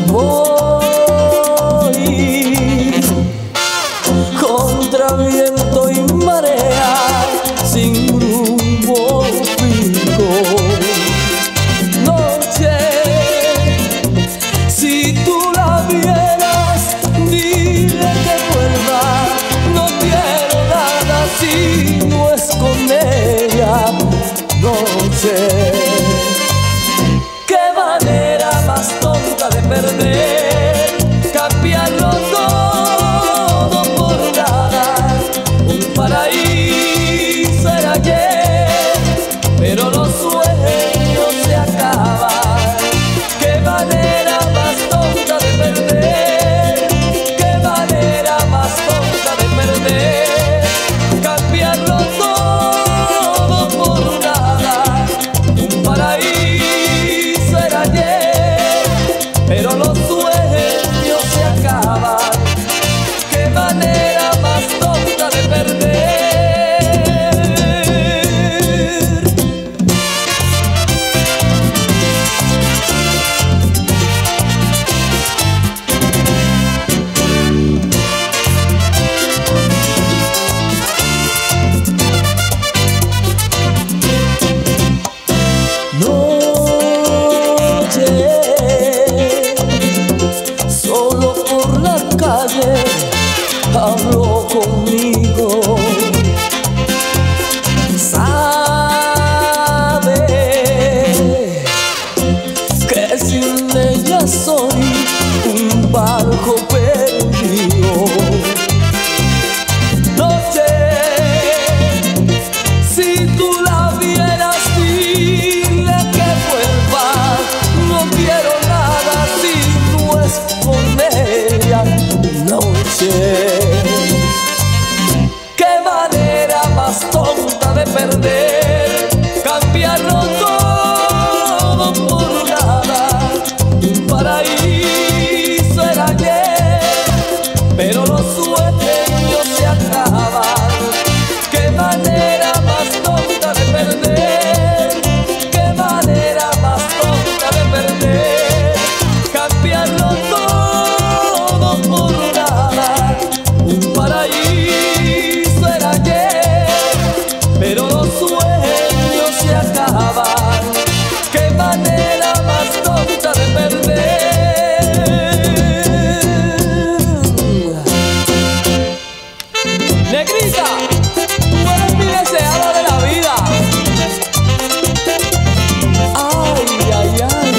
Voy contra viento y marea, sin rumbo fijo. Noche, si tú la vieras, dile que vuelva. No quiero nada si no es con ella. Noche, qué manera más tonta de perder, cambiarlo todo por nada. Un paraíso era ayer, pero los sueños se acaban. Qué manera más tonta de perder, qué manera más tonta de perder, cambiarlo todo por nada. Un paraíso era ayer, pero los sueños se acaban. Qué manera más tonta de perder. Noche, solo por la calle habló conmigo. Sabe que sin ella soy un barco perdido. Noche, si tú la vieras, dile que vuelva. No quiero nada si no es con ella. Noche, qué manera más tonta de perder, cambiarlo todo por nada. Un paraíso era ayer, pero los sueños se acaban. Qué manera más tonta de perder, qué manera más tonta de perder, cambiarlo todo por nada. Un paraíso era ayer, pero los sueños se acaban. Qué manera más tonta de perder. Negrita, tú eres mi deseada de la vida. Ay, ay, ay.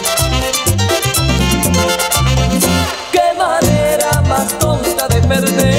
Qué manera más tonta de perder.